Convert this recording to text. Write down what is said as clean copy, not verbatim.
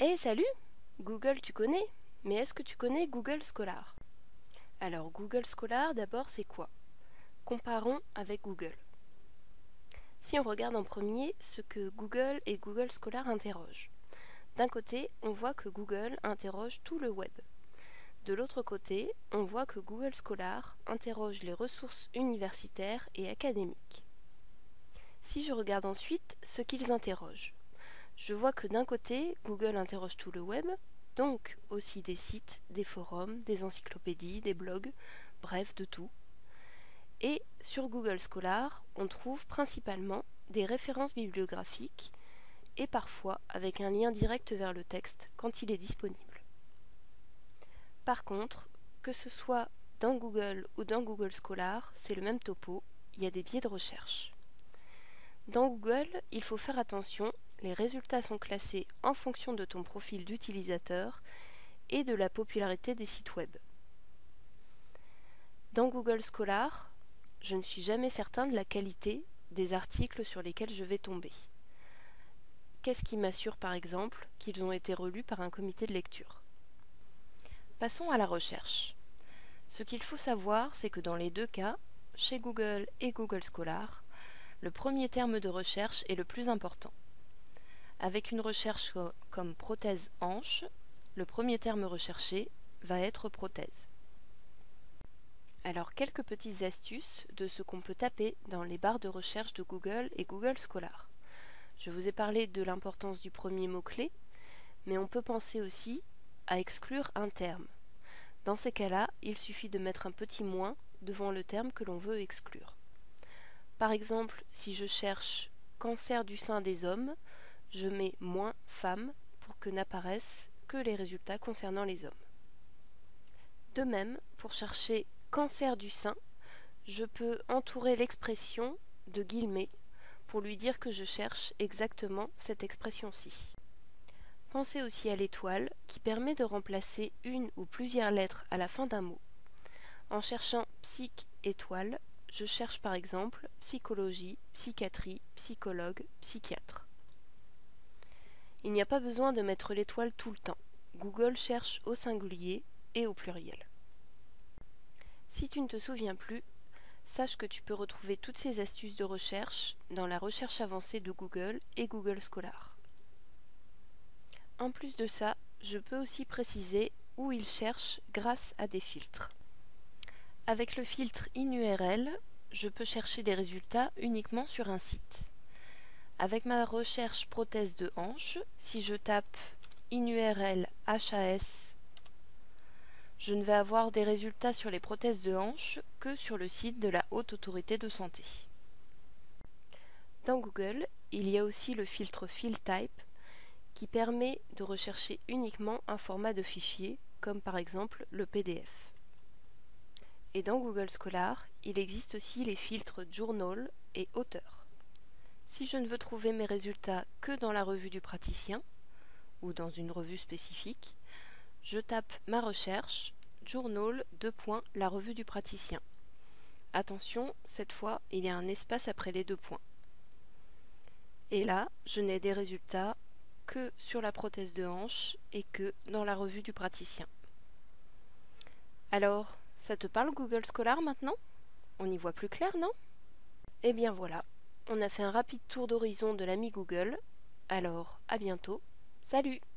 Salut! Google tu connais, mais est-ce que tu connais Google Scholar? Alors Google Scholar d'abord c'est quoi? Comparons avec Google. Si on regarde en premier ce que Google et Google Scholar interrogent. D'un côté, on voit que Google interroge tout le web. De l'autre côté, on voit que Google Scholar interroge les ressources universitaires et académiques. Si je regarde ensuite ce qu'ils interrogent, je vois que d'un côté, Google interroge tout le web, donc aussi des sites, des forums, des encyclopédies, des blogs, bref, de tout. Et sur Google Scholar, on trouve principalement des références bibliographiques et parfois avec un lien direct vers le texte quand il est disponible. Par contre, que ce soit dans Google ou dans Google Scholar, c'est le même topo, il y a des biais de recherche. Dans Google, il faut faire attention, les résultats sont classés en fonction de ton profil d'utilisateur et de la popularité des sites web. Dans Google Scholar, je ne suis jamais certain de la qualité des articles sur lesquels je vais tomber. Qu'est-ce qui m'assure par exemple qu'ils ont été relus par un comité de lecture? Passons à la recherche. Ce qu'il faut savoir, c'est que dans les deux cas, chez Google et Google Scholar, le premier terme de recherche est le plus important. Avec une recherche comme prothèse hanche, le premier terme recherché va être prothèse. Alors quelques petites astuces de ce qu'on peut taper dans les barres de recherche de Google et Google Scholar. Je vous ai parlé de l'importance du premier mot-clé, mais on peut penser aussi à exclure un terme. Dans ces cas-là, il suffit de mettre un petit moins devant le terme que l'on veut exclure. Par exemple, si je cherche cancer du sein des hommes, je mets moins femme pour que n'apparaissent que les résultats concernant les hommes. De même, pour chercher cancer du sein, je peux entourer l'expression de guillemets pour lui dire que je cherche exactement cette expression-ci. Pensez aussi à l'étoile qui permet de remplacer une ou plusieurs lettres à la fin d'un mot. En cherchant psych étoile, je cherche par exemple psychologie, psychiatrie, psychologue, psychiatre. Il n'y a pas besoin de mettre l'étoile tout le temps. Google cherche au singulier et au pluriel. Si tu ne te souviens plus, sache que tu peux retrouver toutes ces astuces de recherche dans la recherche avancée de Google et Google Scholar. En plus de ça, je peux aussi préciser où il cherche grâce à des filtres. Avec le filtre InURL, je peux chercher des résultats uniquement sur un site. Avec ma recherche prothèse de hanche, si je tape InURL HAS, je ne vais avoir des résultats sur les prothèses de hanche que sur le site de la Haute Autorité de Santé. Dans Google, il y a aussi le filtre FieldType qui permet de rechercher uniquement un format de fichier, comme par exemple le PDF. Et dans Google Scholar, il existe aussi les filtres Journal et Auteur. Si je ne veux trouver mes résultats que dans la revue du praticien, ou dans une revue spécifique, je tape ma recherche, Journal, la revue du praticien. Attention, cette fois, il y a un espace après les deux points. Et là, je n'ai des résultats que sur la prothèse de hanche et que dans la revue du praticien. Alors, ça te parle Google Scholar maintenant? On y voit plus clair, non? Eh bien voilà, on a fait un rapide tour d'horizon de l'ami Google. Alors, à bientôt. Salut!